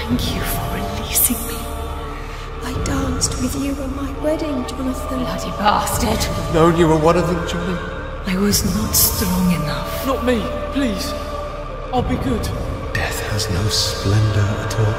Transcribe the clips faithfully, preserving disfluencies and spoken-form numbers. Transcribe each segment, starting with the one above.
Thank you for releasing me. I danced with you on my wedding, Jonathan. Bloody bastard. I've known you were one of them, Johnny. I was not strong enough. Not me, please. I'll be good. Death has no splendor at all.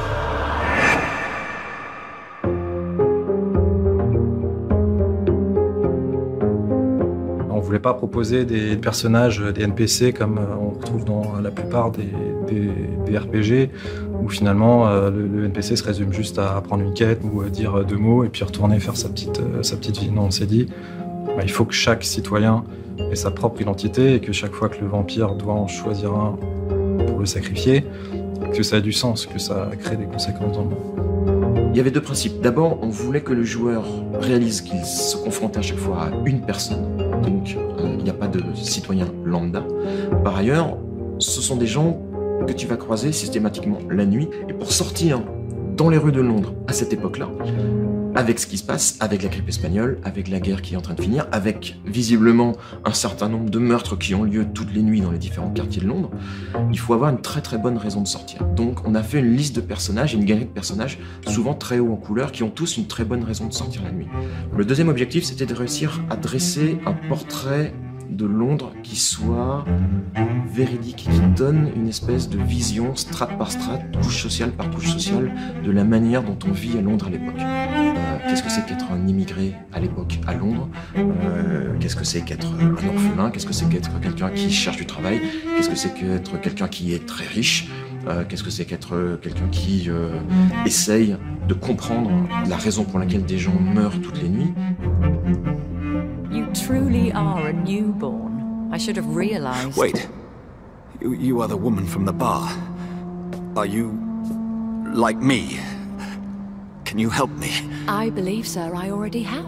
On voulait pas proposer des personnages, des N P C comme on retrouve dans la plupart des, des, des R P G, où finalement euh, le, le N P C se résume juste à prendre une quête ou à dire deux mots et puis retourner faire sa petite, euh, sa petite vie. Non, on s'est dit, bah, il faut que chaque citoyen ait sa propre identité et que chaque fois que le vampire doit en choisir un pour le sacrifier, que ça a du sens, que ça crée des conséquences dans le monde. Il y avait deux principes. D'abord, on voulait que le joueur réalise qu'il se confronte à chaque fois à une personne. Donc, euh, il n'y a pas de citoyen lambda. Par ailleurs, ce sont des gens que tu vas croiser systématiquement la nuit. Et pour sortir dans les rues de Londres à cette époque-là, avec ce qui se passe, avec la grippe espagnole, avec la guerre qui est en train de finir, avec visiblement un certain nombre de meurtres qui ont lieu toutes les nuits dans les différents quartiers de Londres, il faut avoir une très très bonne raison de sortir. Donc on a fait une liste de personnages, une galerie de personnages, souvent très haut en couleur, qui ont tous une très bonne raison de sortir la nuit. Le deuxième objectif, c'était de réussir à dresser un portrait de Londres qui soit véridique, qui donne une espèce de vision, strate par strate, couche sociale par couche sociale, de la manière dont on vit à Londres à l'époque. Euh, qu'est-ce que c'est qu'être un immigré à l'époque à Londres, euh, qu'est-ce que c'est qu'être un orphelin, qu'est-ce que c'est qu'être quelqu'un qui cherche du travail, qu'est-ce que c'est qu'être quelqu'un qui est très riche, euh, qu'est-ce que c'est qu'être quelqu'un qui euh, essaye de comprendre la raison pour laquelle des gens meurent toutes les nuits. You truly are a newborn. I should have realized. Wait. You, you are the woman from the bar. Are you like me? Can you help me? I believe, sir, I already have.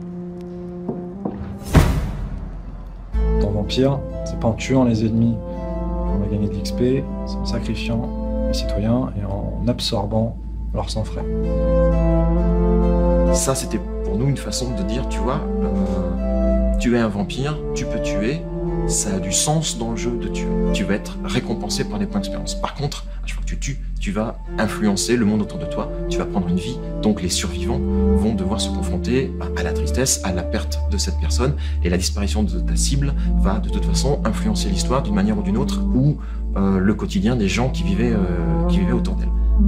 Dans Vampire, c'est pas en tuant les ennemis qu'on va gagner de l'X P, c'est en sacrifiant les citoyens et en absorbant leur sang frais. Ça, c'était pour nous une façon de dire, tu vois, euh, tu es un vampire, tu peux tuer, ça a du sens dans le jeu de tuer. Tu vas être récompensé par des points d'expérience. Par contre, à chaque fois que tu tues, tu vas influencer le monde autour de toi, tu vas prendre une vie, donc les survivants vont devoir se confronter à la tristesse, à la perte de cette personne, et la disparition de ta cible va de toute façon influencer l'histoire d'une manière ou d'une autre, ou euh, le quotidien des gens qui vivaient, euh, qui vivaient autour d'elle.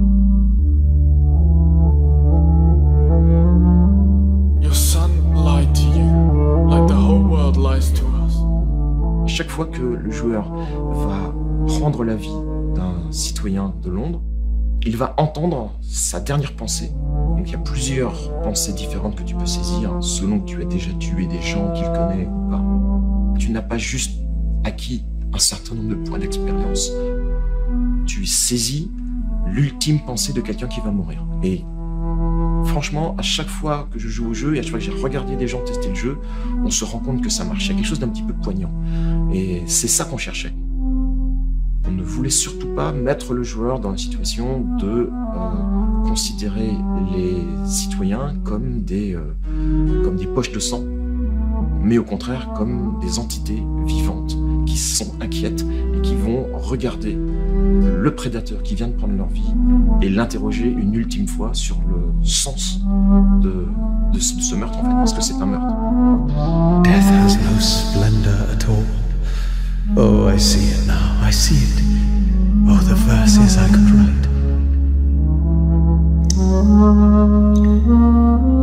Chaque fois que le joueur va prendre la vie d'un citoyen de Londres, il va entendre sa dernière pensée. Donc il y a plusieurs pensées différentes que tu peux saisir selon que tu as déjà tué des gens qu'il connaît ou pas. Tu n'as pas juste acquis un certain nombre de points d'expérience. Tu saisis l'ultime pensée de quelqu'un qui va mourir. Et franchement, à chaque fois que je joue au jeu et à chaque fois que j'ai regardé des gens tester le jeu, on se rend compte que ça marche. Il y a quelque chose d'un petit peu poignant. Et c'est ça qu'on cherchait. On ne voulait surtout pas mettre le joueur dans la situation de euh, considérer les citoyens comme des, euh, comme des poches de sang, mais au contraire comme des entités vivantes qui sont inquiètes et qui vont regarder le prédateur qui vient de prendre leur vie et l'interroger une ultime fois sur le sens de, de, ce, de ce meurtre, en fait, parce que c'est un meurtre. Death has no splendor at all. Oh, I see it now, I see it. Oh, the verses I could write.